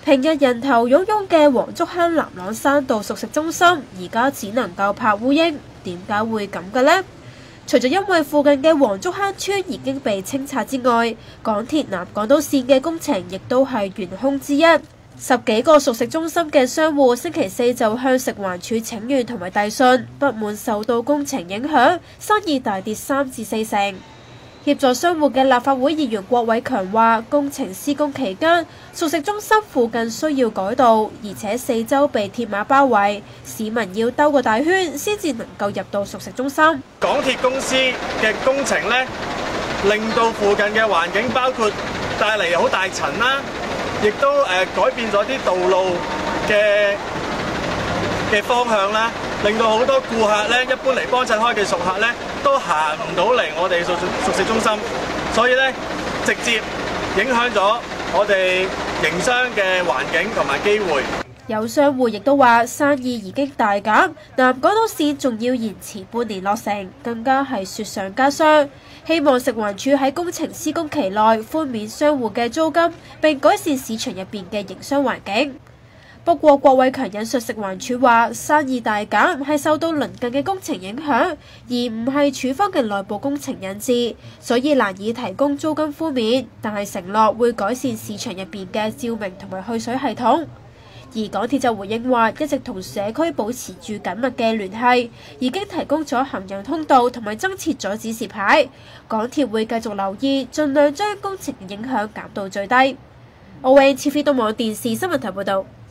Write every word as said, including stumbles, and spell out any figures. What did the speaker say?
平日人頭湧湧嘅黃竹坑南朗山道熟食中心，而家只能夠拍烏蠅，點解會咁嘅呢？除咗因為附近嘅黃竹坑村已經被清拆之外，港鐵南港島線嘅工程亦都係元兇之一。十幾個熟食中心嘅商戶星期四就向食環署請願同埋遞信，不滿受到工程影響，生意大跌三至四成。協助商戶嘅立法會議員郭偉強話：工程施工期間，熟食中心附近需要改道，而且四周被鐵馬包圍，市民要兜個大圈先至能夠入到熟食中心。 港鐵公司嘅工程呢，令到附近嘅環境包括帶嚟好大塵啦，亦都誒改變咗啲道路嘅嘅方向啦，令到好多顧客咧，一般嚟幫襯開嘅熟客咧，都行唔到嚟我哋熟熟食中心，所以咧直接影響咗我哋營商嘅環境同埋機會。 有商戶亦都話生意已經大減，南港島線仲要延遲半年落成，更加係雪上加霜。希望食環署喺工程施工期內寬免商戶嘅租金，並改善市場入邊嘅營商環境。不過，郭偉強引述食環署話，生意大減係受到鄰近嘅工程影響，而唔係署方嘅內部工程引致，所以難以提供租金寬免。但係承諾會改善市場入邊嘅照明同埋去水系統。而港鐵就回應話，一直同社區保持住緊密嘅聯繫，已經提供咗行人通道同埋增設咗指示牌。港鐵會繼續留意，盡量將工程嘅影響減到最低。O N T V 東網電視新聞台報道。